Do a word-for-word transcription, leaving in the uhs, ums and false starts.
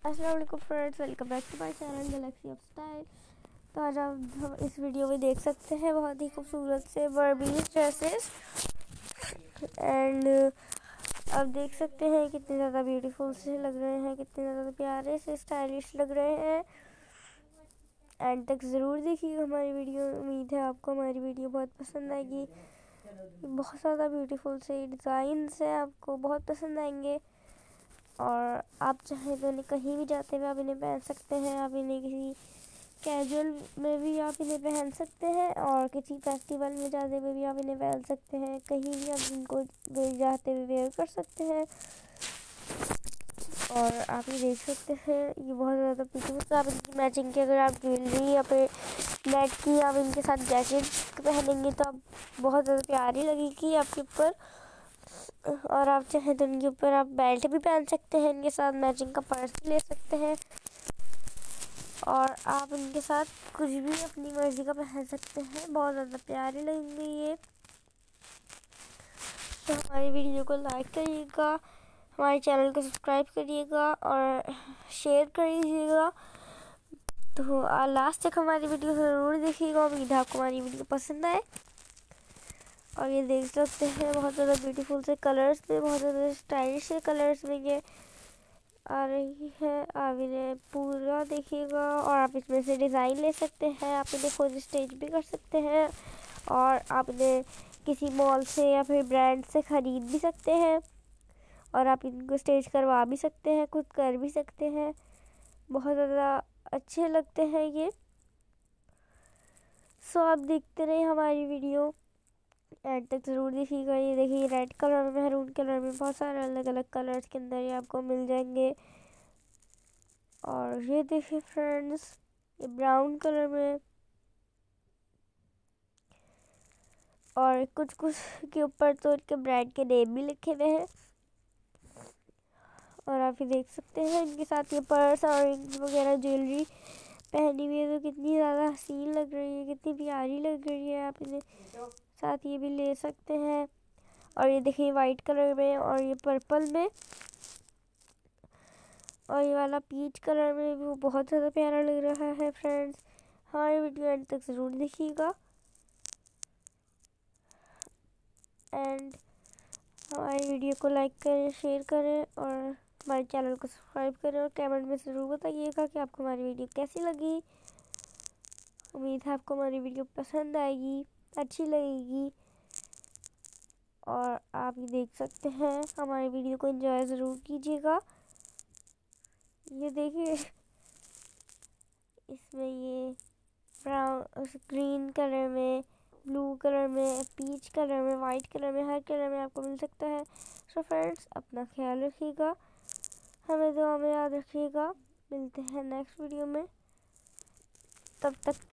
अस्सलाम वालेकुम friends, welcome back to my channel galaxy of style. तो आज आप हम इस वीडियो में देख सकते हैं बहुत ही खूबसूरत से बर्बीज ड्रेसेस एंड आप देख सकते हैं कितने ज़्यादा ब्यूटीफुल से लग रहे हैं, कितने ज़्यादा प्यारे से स्टाइलिश लग रहे हैं। एंड तक ज़रूर देखिएगा हमारी वीडियो। उम्मीद है आपको हमारी वीडियो बहुत पसंद आएगी। बहुत ज़्यादा ब्यूटीफुल से डिज़ाइन है, आपको बहुत पसंद आएंगे। और आप चाहें तो इन्हें कहीं भी जाते हुए आप इन्हें पहन सकते हैं। आप इन्हें किसी कैजुअल में भी आप इन्हें पहन सकते हैं और किसी फेस्टिवल में जाते हुए भी आप इन्हें पहन सकते हैं। कहीं भी आप इनको जाते हुए वेयर कर सकते हैं। और आप ये देख सकते हैं, ये बहुत ज़्यादा ब्यूटीफुल। आप इनकी मैचिंग की अगर आप ज्वेलरी या फिर नेट की आप इनके साथ जैकेट पहनेंगे तो आप बहुत ज़्यादा प्यारी लगेगी आपके ऊपर। और आप चाहें तो इनके ऊपर आप बेल्ट भी पहन सकते हैं, इनके साथ मैचिंग का पर्स भी ले सकते हैं। और आप इनके साथ कुछ भी अपनी मर्जी का पहन सकते हैं, बहुत ज़्यादा प्यारे लगेंगे ये। तो हमारी वीडियो को लाइक करिएगा, हमारे चैनल को सब्सक्राइब करिएगा और शेयर करिएगा। तो लास्ट तक हमारी वीडियो ज़रूर देखिएगा। उम्मीद है आपको हमारी वीडियो पसंद आए। और ये देख सकते हैं बहुत ज़्यादा ब्यूटीफुल से कलर्स में, बहुत ज़्यादा स्टाइलिश से कलर्स में ये आ रही है। आप इन्हें पूरा देखिएगा और आप इसमें से डिज़ाइन ले सकते हैं। आप इन्हें खुद स्टिच भी कर सकते हैं और आप इन्हें किसी मॉल से या फिर ब्रांड से ख़रीद भी सकते हैं और आप इनको स्टिच करवा भी सकते हैं, खुद कर भी सकते हैं। बहुत ज़्यादा अच्छे लगते हैं ये। सो आप देखते रहे हमारी वीडियो, एंड तक ज़रूर देखिएगा। ये देखिए रेड कलर में, मैरून कलर में, बहुत सारे अलग अलग कलर्स के अंदर ये आपको मिल जाएंगे। और ये देखिए फ्रेंड्स, ये ब्राउन कलर में और कुछ कुछ के ऊपर तो इनके ब्रांड के नेम भी लिखे हुए हैं। और आप ये देख सकते हैं इनके साथ ये पर्स और वगैरह ज्वेलरी पहनी हुई है तो कितनी ज़्यादा हसीन लग रही है, कितनी प्यारी लग रही है। आप इन्हें साथ ये भी ले सकते हैं। और ये देखिए वाइट कलर में और ये पर्पल में और ये वाला पीच कलर में भी वो बहुत ज़्यादा प्यारा लग रहा है फ्रेंड्स। हमारी वीडियो एंड तक ज़रूर देखिएगा एंड हमारी वीडियो को लाइक करें, शेयर करें और हमारे चैनल को सब्सक्राइब करें। और कमेंट में ज़रूर बताइएगा कि आपको हमारी वीडियो कैसी लगी। उम्मीद है आपको हमारी वीडियो पसंद आएगी, अच्छी लगेगी। और आप ये देख सकते हैं, हमारी वीडियो को एंजॉय ज़रूर कीजिएगा। ये देखिए इसमें ये ब्राउन ग्रीन कलर में, ब्लू कलर में, पीच कलर में, वाइट कलर में, हर कलर में आपको मिल सकता है। सो फ्रेंड्स अपना ख्याल रखिएगा, हमें दुआ में याद रखिएगा। मिलते हैं नेक्स्ट वीडियो में, तब तक